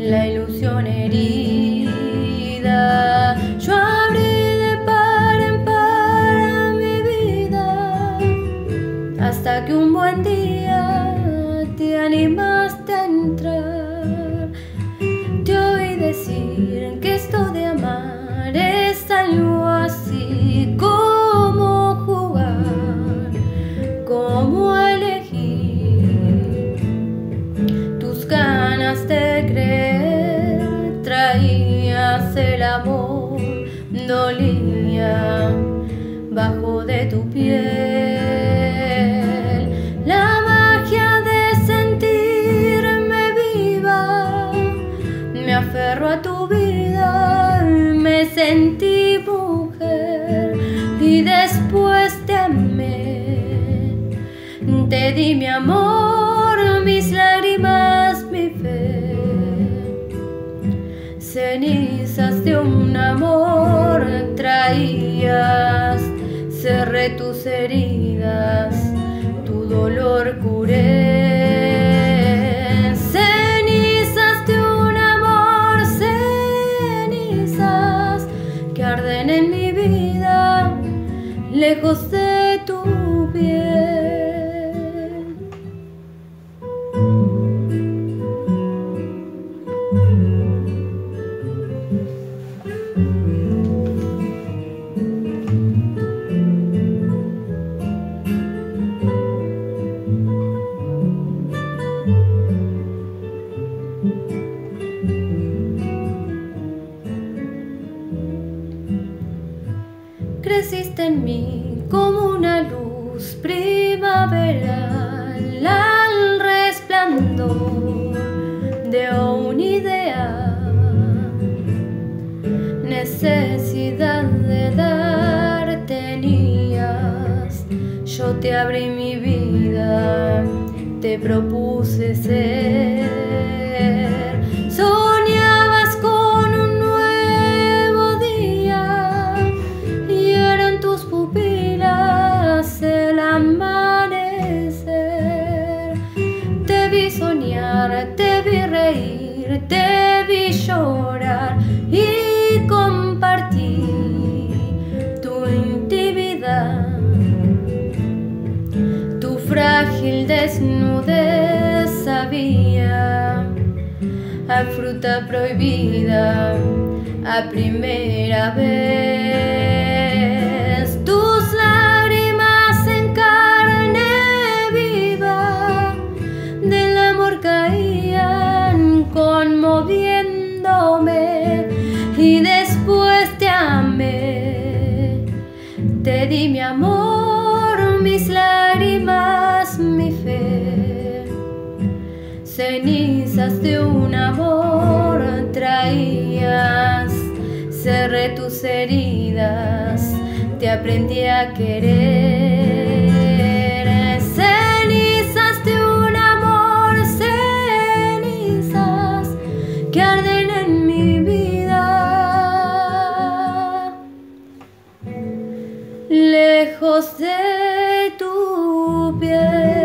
la ilusión herida. Yo abrí de par en par a mi vida, hasta que un buen día te animaste a entrar. Te oí decir que esto de amar es algo así, como jugar, como elegir. Tus ganas de creer, traías el amor, dolía bajo de tu piel. La magia de sentirme viva, me aferro a tu vida, me sentí mujer y después te amé. Te di mi amor, mis lágrimas, mi fe, cenizas de un amor traías. Cerré tus heridas, tu dolor curé. Cenizas de un amor, cenizas que arden en mi vida, lejos de tu piel. Creciste en mí como una luz primaveral al resplandor de una idea. Necesidad de dar tenías, yo te abrí mi vida, te propuse ser. Soñabas con un nuevo día y eran tus pupilas el amanecer. Te vi soñar, te vi reír, te vi llorar y compartí tu intimidad. Tu frágil desnudez sabía a fruta prohibida a primera vez. Tus lágrimas en carne viva del amor caían conmoviéndome y después te amé. Te di mi amor, mis lágrimas, mi fe, cenizas de un amor traías. Cerré tus heridas, te aprendí a querer. Cenizas de un amor, cenizas que arden en mi vida, lejos de tu piel.